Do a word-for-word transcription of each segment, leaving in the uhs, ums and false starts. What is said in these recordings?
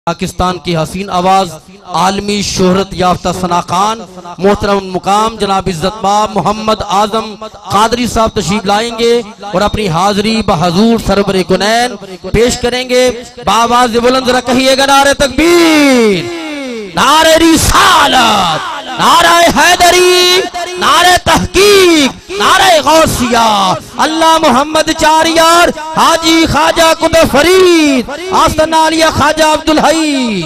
पाकिस्तान की हसीन आवाज आलमी शोहरत याफ्ता सना खान मोहतरम मुकाम जनाब इज्जतमाब मोहम्मद आजम कादरी साहब तशरीफ लाएंगे और अपनी हाजिरी बहजूर सरवरे कुनैन पेश करेंगे। बावाज़ बुलंद जरा कहिएगा नारे तकबीर, नारे रिसालत, नारे हैदरी, नारे तहकीक, नारे गौसिया, अल्लाह मोहम्मद चारियार, हाजी ख्वाजा कुतुब फरीद, आस्ताना आलिया ख्वाजा अब्दुल हई।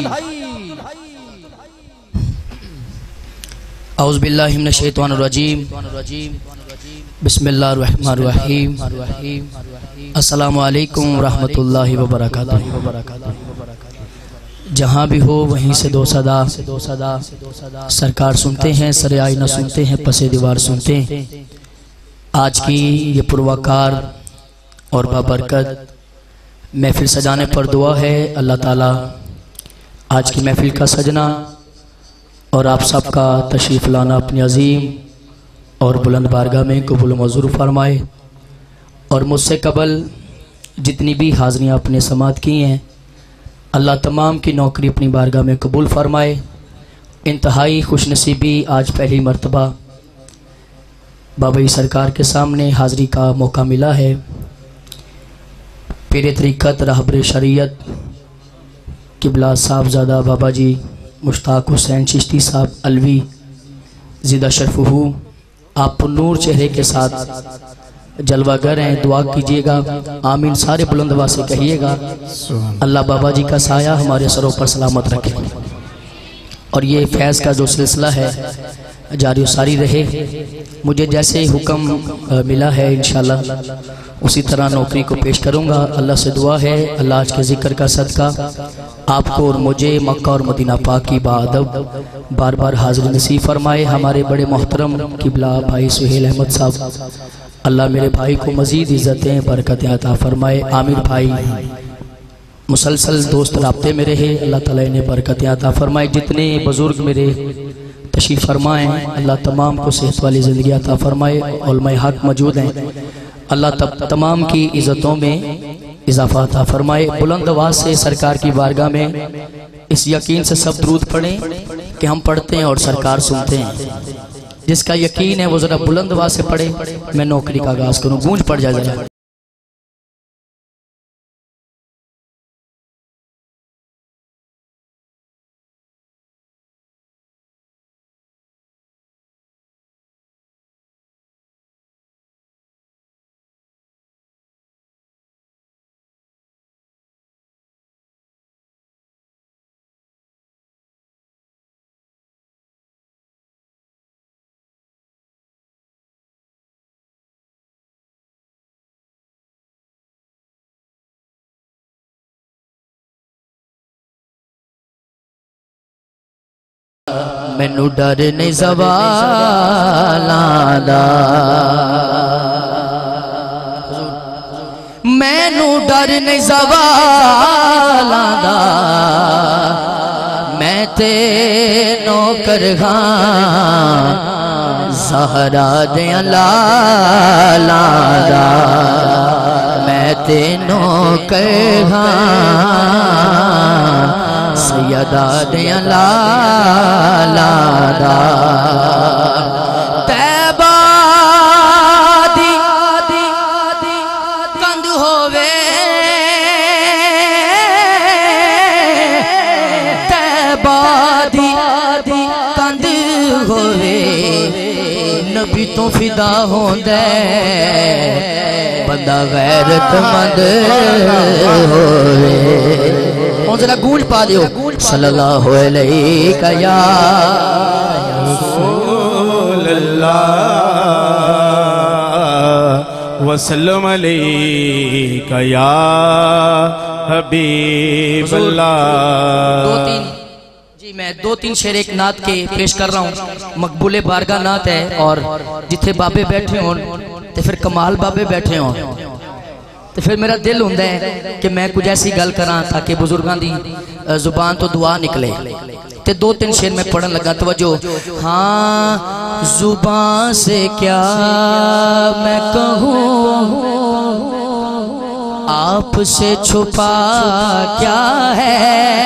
औज़ु बिल्लाहि मिनश शैतानिर रजीम, बिस्मिल्लाहिर रहमानिर रहीम, अस्सलामु अलैकुम रहमतुल्लाहि व बरकातुहू। जहाँ भी हो वहीं से दो सदा सरकार सुनते हैं, सरे आईना सुनते हैं, पसे दीवार सुनते हैं। आज की ये पुरवाकार और बाबरकत महफिल सजाने पर दुआ है अल्लाह ताला आज की महफिल का सजना और आप सबका तशरीफ़ लाना अपनी अजीम और बुलंद बारगाह में कबूल मंजूर फरमाए। और मुझसे कबल जितनी भी हाज़िरियाँ अपने समात की हैं अल्लाह तमाम की नौकरी अपनी बारगाह में कबूल फरमाए। इंतहाई खुशनसीबी आज पहली मर्तबा बाबा सरकार के सामने हाज़िरी का मौका मिला है। पीर तरीक़त रहबर शरीयत किबला साहबजादा बाबा जी मुश्ताक हुसैन चिश्ती साहब अलवी ज़िदा शरफ़हू आप नूर चेहरे के साथ जलवागर हैं, दुआ कीजिएगा आमीन। सारे बुलंदवा से कहिएगा अल्लाह बाबा जी का साया हमारे सरों पर सलामत रखे और ये फैज़ का जो सिलसिला है जारी सारी रहे। मुझे जैसे हुक्म मिला है इंशाअल्लाह उसी तरह नौकरी को पेश करूँगा। अल्लाह से दुआ है अल्लाह आज के ज़िक्र का सदका आपको और मुझे मक्का और मदीना पाक की बादब बार बार हाज़िर नसीब फरमाए। हमारे बड़े मोहतरम किबला भाई सुहेल अहमद साहब अल्लाह मेरे भाई को मज़ीद इज़्ज़तें बरकतें अता फरमाए। आमिर भाई मुसलसल दोस्त राब्ते में रहे, अल्लाह ताला इन्हें बरकतें अता फरमाए। जितने बुज़ुर्ग मेरे तशरीफ़ फरमाएँ अल्लाह तमाम को सेहत वाली ज़िंदगी अता फरमाए। उलमाए हक मौजूद हैं, अल्लाह तब तमाम की इज़्ज़तों में इजाफ़ा अता फरमाए। बुलंद आवाज़ से सरकार की बारगाह में इस यकीन से सब दुरूद पढ़ें कि हम पढ़ते हैं और सरकार सुनते हैं। जिसका यकीन है वो ज़रा बुलंद आवाज़ से पढ़े। मैं नौकरी का आगाज़ करूँ, गूंज पड़ जाए ज़रा। मैनू डर नहीं ज़वालां दा, मैनू डर नहीं ज़वालां दा, मैं ते नौकर हां ज़हरा दे लालां दा, मैं ते नौकर हां सैयदा दे लाला दा। तैबा दी कंध होवे, तैबा दी कंध होवे, नबी तो फिदा होंदा बंदा गैरतमंद होवे। जरा गूंज पा दियो सल्लल्लाहु अलैहि या रसूलल्लाह वसल्लम अलैका या हबीबल्लाह। दो तीन जी मैं दो तीन शेर एक नात के पेश कर रहा हूँ। मकबूले बारगाह नात है और जिथे बाबे बैठे हों तो फिर कमाल बाबे बैठे हों तो फिर मेरा दिल होंदा है कि मैं कुछ ऐसी गल करा ताकि बुजुर्गों की जुबान तो दुआ निकले। ते दो तीन शेर में पढ़न लगा, तवज्जो। हाँ जुबान से क्या मैं कहूँ आपसे छुपा क्या है।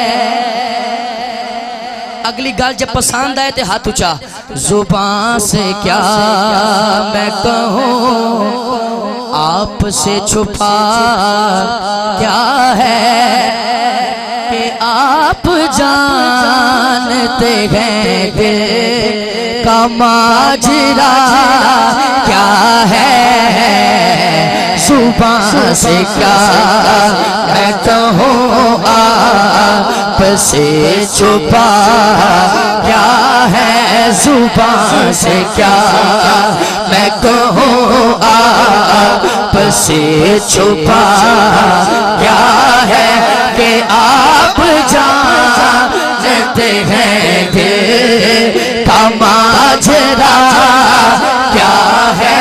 अगली गाल जब पसंद आए तो हाथ ऊंचा। जुबान से क्या मैं कहूँ, आपसे छुपा क्या है कि आप जानते हैं दिल का माजरा क्या है। जुबान से क्या मैं कहूँ, आपसे छुपा क्या है। जुबान से क्या मैं कहूँ, आपसे छुपा क्या है कि आप जानते हैं दिल का माजरा क्या है।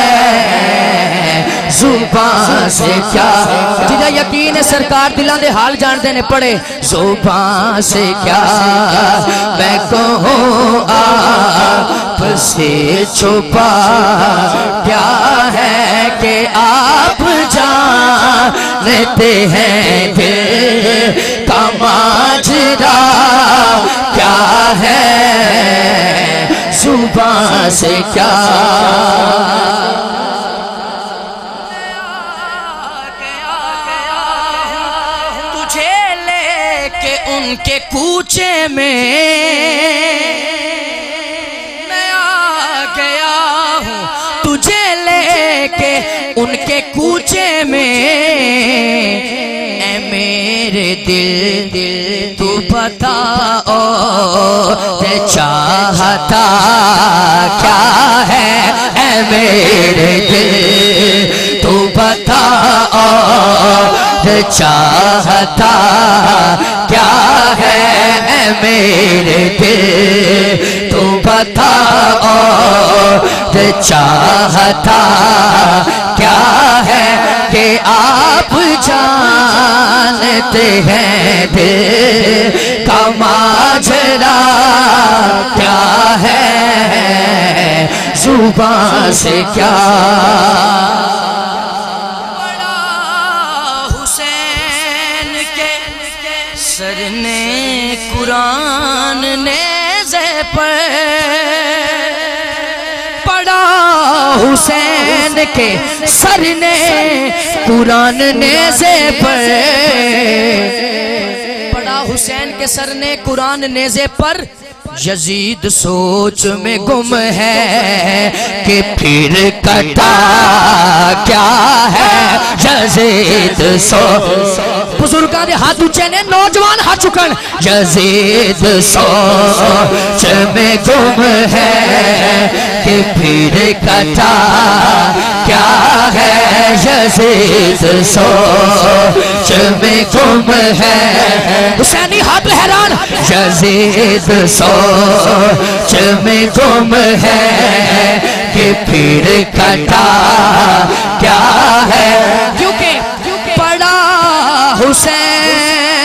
जुबान से क्या, जिदा यकीन है सरकार दिलों के हाल जानते ने पढ़े। जुबान से क्या मैं कहूँ, आपसे छुपा क्या है कि आप जानते हैं दिल का माजरा क्या है। जुबान से क्या उनके कूचे में मैं आ गया हूँ, तुझे लेके उनके कूचे में। ऐ मेरे दिल दिल तू बताओ ते चाहता क्या है। ऐ मेरे दिल तू बताओ ते चाहता क्या है। मेरे दिल तू बताओ ते चाहता क्या है कि आप जानते हैं दिल का माजरा क्या है। जुबान से क्या सर ने कुरान नेज़े पर पढ़ा। हुसैन के सर ने कुरान नेज़े पर पढ़ा। हुसैन के सर ने कुरान नेज़े पर। यजीद सोच में गुम है कि फिर कटा क्या है। यजीद सो बुजुर्गों के हाथ ऊंचे ने, नौजवान हाथ चुकन। यजीद सोच में गुम है कि फिर कटा क्या है। यजीद सोच में गुम है। हुसैनी हाथ लहरान। यजीद सोच में गुम है कि फिर कटा क्या है। क्योंकि पड़ा हुसैन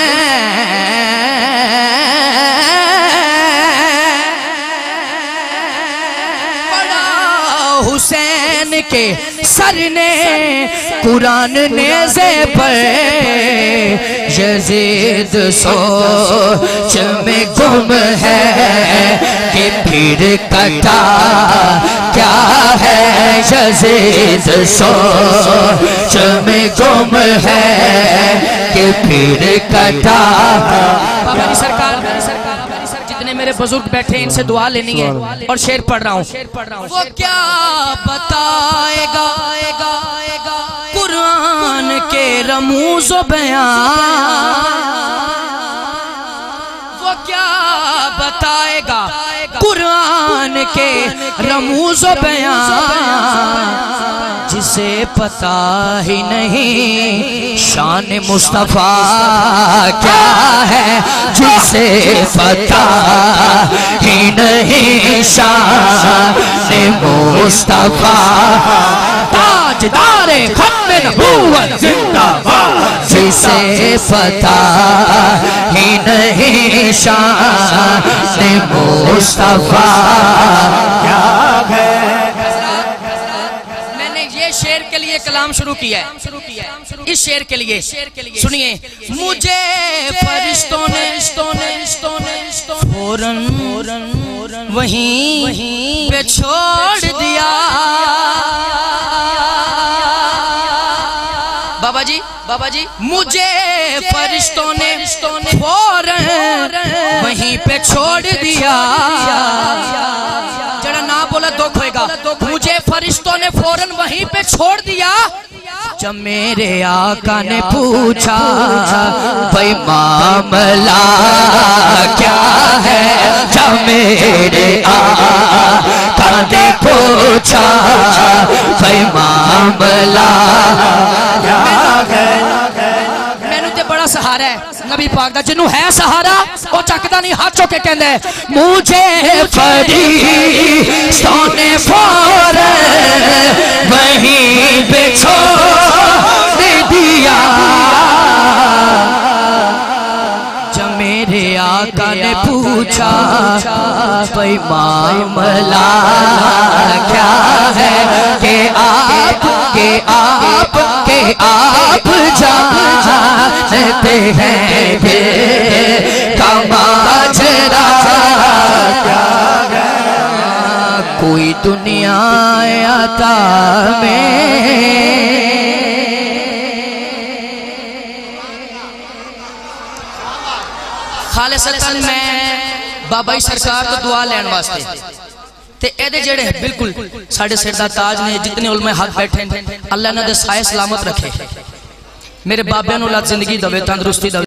पड़ा हुसैन के सर ने कुरान नेज़े पर। यजीद सोच में गुम है कि फिर कटा क्या है। यजीद सोच में गुम है कि फिर कटा। बाबा जी सरकार जितने मेरे बुजुर्ग बैठे इनसे दुआ लेनी है और शेर पढ़ रहा हूँ। वो क्या बताएगा कुरान के रमूज़ बयान। वो क्या बताएगा कुरान के रमूज़ बयान। जिसे पता ही नहीं शान मुस्तफा क्या है। जिसे पता ही नहीं शान मुस्तफा। ताजदार खत्म नबूवत जिंदाबाद। जिसे पता ही नहीं शान मुस्तफा क्या है। मैंने ये शेर के लिए कलाम शुरू किया है। इस शेर के लिए सुनिए। मुझे फरिश्तों ने फौरन वहीं पे छोड़ दिया। बाबा जी बाबा जी मुझे फरिश्तों ने फौरन वहीं पे छोड़ दिया। जरा ना बोला दुख होएगा। मुझे फरिश्तों ने फौरन वहीं पे छोड़ दिया। जब मेरे आका ने पूछा भाई मामला क्या है, जब मेरे आका ने पूछा भाई मामला क्या है। मैनू ते बड़ा सहारा है नबी पाक दा, जिन्नू है सहारा वो चकदा नहीं, हाथ चुक के कहंदा है मुझे फरिश्तों ने फौरन वहीं पे छोड़ दिया। जब मेरे आका ने पूछा भाई मामला क्या है कि आप के आप के आप जानते हैं कि कमाजरा क्या है। कोई दुनिया आता में खालिसतन मैं बाबा जी सरकार तो दुआ लैन वास्ते ते एदे जेड़े बिल्कुल साढ़े सिर दा ताज ने, जितने उलमे हक बैठे अल्लाह इन्हां दे साए सलामत रखे। मेरे बाबे नूं अल्लाह जिंदगी दवे, तंदुरुस्ती दवे।